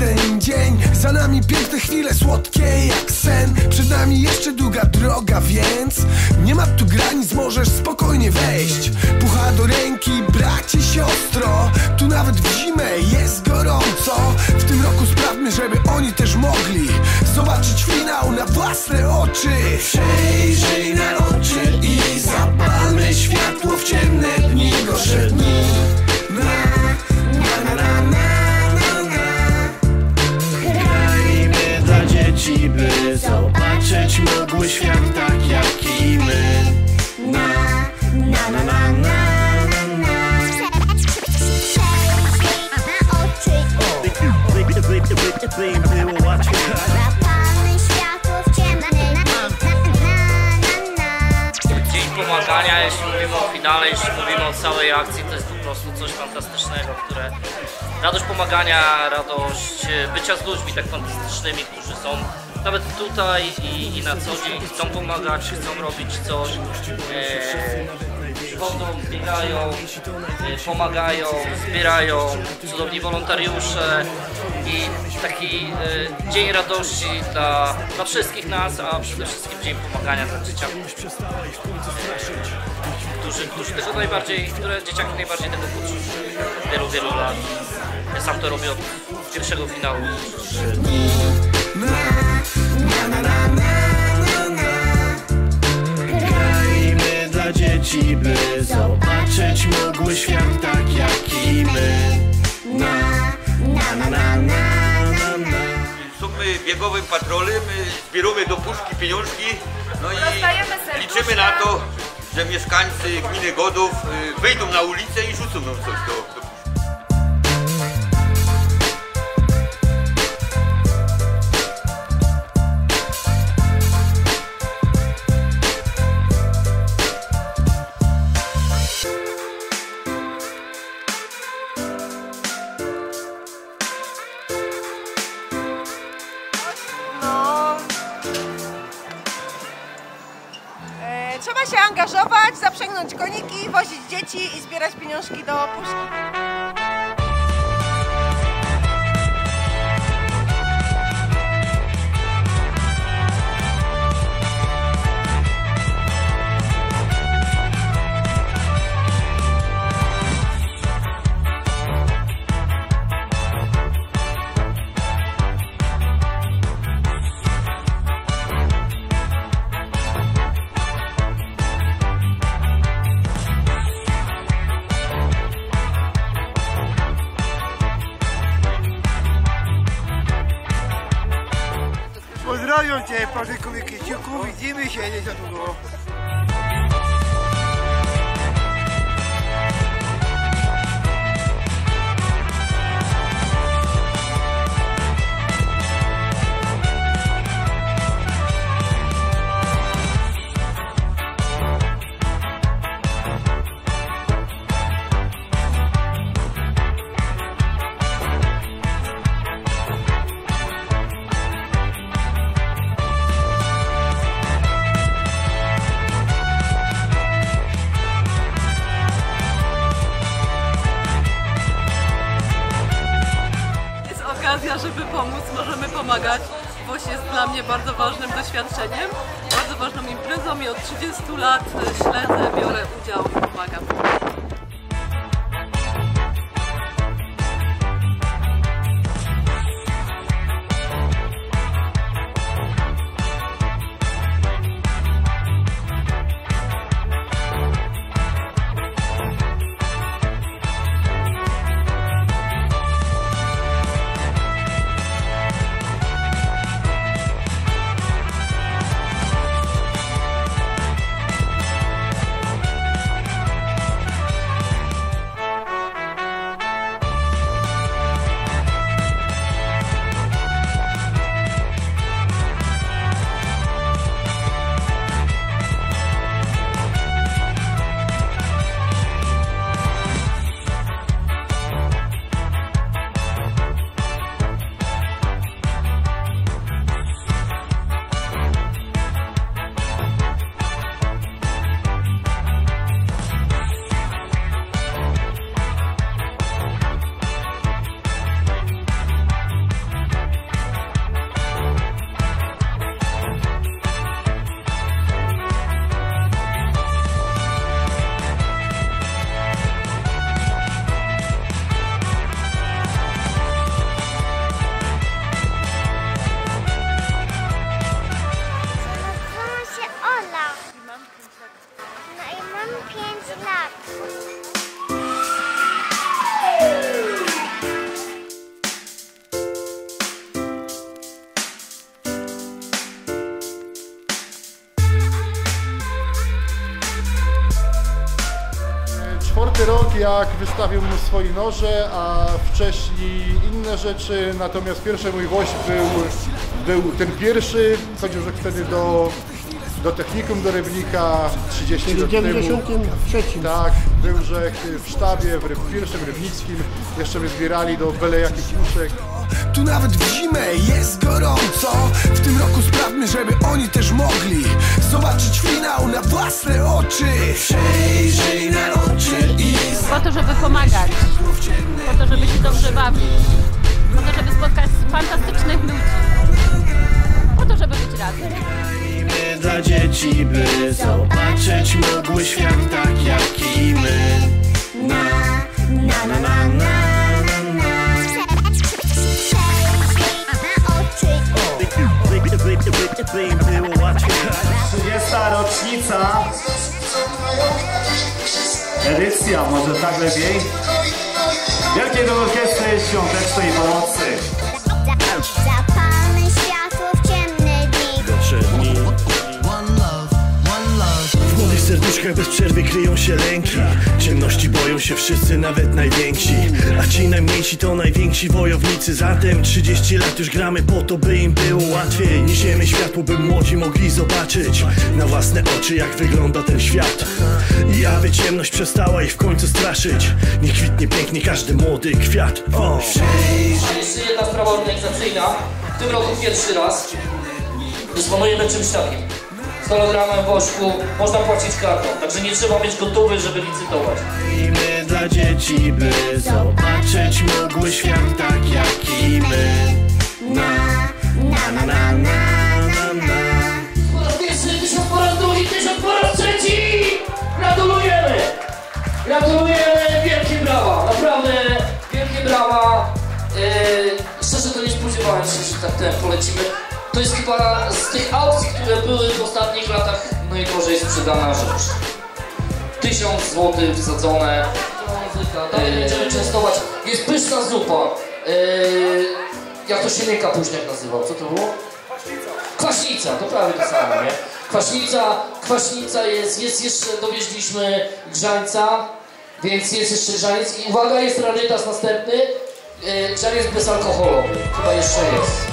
ten dzień. Za nami piękne chwile, słodkie jak sen. Przed nami jeszcze długa droga, więc nie ma tu granic, możesz spokojnie wejść. Pucha do ręki, bracie, siostro. Tu nawet w zimę jest gorąco. W tym roku sprawmy, żeby oni też mogli zobaczyć finał na własne oczy. Przejrzyj na oczy i zapalmy światło w ciemne dni, gorsze dni. Grajmy dla dzieci, by zobaczyć mogły świat tak jak i my. Było łatwo. Zapalmy światło w ciemny. Dzień pomagania, jeśli mówimy o finale, jeśli mówimy o całej akcji, to jest po prostu coś fantastycznego, które radość pomagania, radość bycia z ludźmi tak fantastycznymi, którzy są nawet tutaj i na co dzień chcą pomagać, chcą robić coś, przychodzą, biegają, pomagają, zbierają, cudowni wolontariusze i taki dzień radości dla wszystkich nas, a przede wszystkim dzień pomagania dla dzieciaków, którzy tego które dzieciaki najbardziej tego potrzebują od wielu lat. Ja sam to robię od pierwszego finału. Grajmy dla dzieci, by zobaczyć mogły świat tak jak i my. Jesteśmy biegowym patrolem, zbieramy do puszki pieniążki, no i liczymy na to, że mieszkańcy gminy Godów wyjdą na ulicę i rzucą nam coś do puszki. Trzeba się angażować, zaprzęgnąć koniki, wozić dzieci i zbierać pieniążki do puszki. Pozdrawiam Cię, Patryku Kiciuku, widzimy się nie za długo. Żeby pomóc, możemy pomagać. WOŚ jest dla mnie bardzo ważnym doświadczeniem, bardzo ważną imprezą i od 30 lat śledzę, biorę udział i pomagam. 4 rok, jak wystawił mu swoje noże, a wcześniej inne rzeczy, natomiast pierwszy mój gość był ten pierwszy, chodził wtedy do technikum, do Rybnika 30 lat temu. W 93. Tak, był w sztabie, w pierwszym rybnickim, jeszcze by zbierali do byle jakich puszek. Tu nawet w zimę jest gorąco. W tym roku sprawmy, żeby oni też mogli zobaczyć finał na własne oczy. Przejrzyj na oczy i... Po to, żeby pomagać, po to, żeby się dobrze bawić, po to, żeby spotkać fantastycznych ludzi, po to, żeby być razem. Dla dzieci, by zobaczyć mogły świat tak jak i my. Na, na, na, na, na, na. Było łatwiej. 30. rocznica. Edycja, może tak lepiej. Wielkiej orkiestry świątecznej pomocy. Zapalmy światło w ciemne dni. W młodych serduszkach bez przerwy kryją się lęki. Ciemności boją się wszyscy, nawet najwięksi. A ci najmniejsi to najwięksi wojownicy. Zatem 30 lat już gramy po to, by im było łatwiej. Niesiemy światło, by młodzi mogli zobaczyć na własne oczy, jak wygląda ten świat. I aby ciemność przestała ich w końcu straszyć. Niech kwitnie pięknie każdy młody kwiat. Jeszcze jedna sprawa organizacyjna. W tym roku pierwszy raz dysponujemy czymś takim. Z hologramem Wośku można płacić kartą, także nie trzeba mieć gotowy, żeby licytować. I my dla dzieci, by zobaczyć mogły świat tak jak i my. Na, na, na, na, na, na. Po raz pierwszy, 1000 po raz drugi, 1000 po raz trzeci! Gratulujemy! Gratulujemy, wielkie brawa, naprawdę wielkie brawa. Szczerze to nie spodziewałem się, że tak ten polecimy. To jest chyba z tych aukcji, które były w ostatnich latach najdrożej sprzedana rzecz. 1000 zł wsadzone. Będziemy częstować. Jest pyszna zupa. Jak to się mnie kapuśniak nazywał? Co to było? Kwaśnica, to prawie to samo, nie? Kwaśnica jest jeszcze, dowieźliśmy grzańca, więc jest jeszcze grzaniec. I uwaga, jest rarytas następny. Grzaniec bezalkoholowy, chyba jeszcze jest.